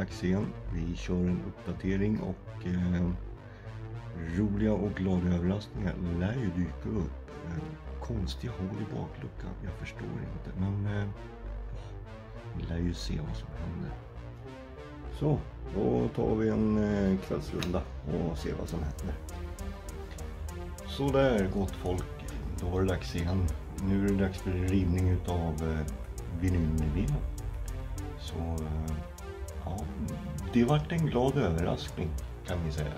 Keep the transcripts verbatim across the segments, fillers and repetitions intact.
dags igen. Vi kör en uppdatering och eh, roliga och glada överraskningar lär ju dyka upp. Eh, konstiga hål i bakluckan, jag förstår inte, men eh, vi lär ju se vad som händer. Så, då tar vi en eh, kvällsrunda och ser vad som händer. Så där, gott folk, då var det dags igen. Nu är det dags för rivning utav eh, vinylnivån. Så eh, ja, det vart en glad överraskning kan vi säga.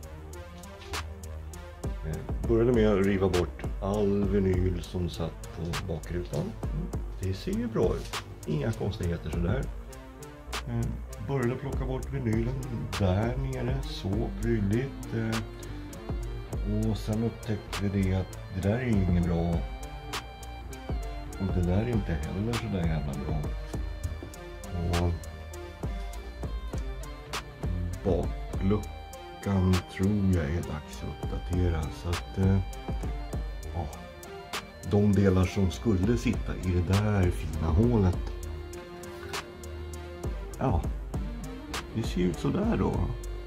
Jag började med att riva bort all vinyl som satt på bakrutan. Det ser ju bra ut, inga konstigheter sådär. Började plocka bort vinylen där nere, så prydligt. Och sen upptäckte vi det att det där är inget bra. Och det där är inte heller så där jävla bra. Och bakluckan tror jag är dags att uppdatera. Så att eh, ja, de delar som skulle sitta i det där fina hålet. Ja, det ser ut så där då.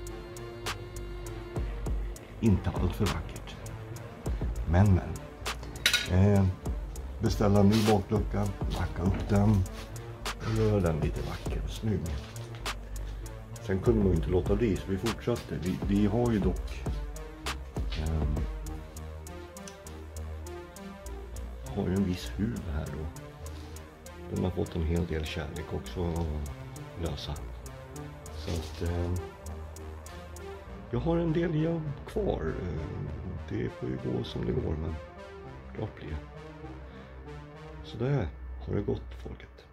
Inte allt för vackert. Men men. Eh, beställa en ny baklucka, lacka upp den och göra den lite vacker och snygg. Sen kunde man inte låta bli, så vi fortsatte. Vi, vi har ju dock eh, har ju en viss huv här då. Den har fått en hel del kärlek också att lösa. Så att eh, jag har en del jobb kvar. Det får ju gå som det går, men klart blir det. Så där har det gått, folket.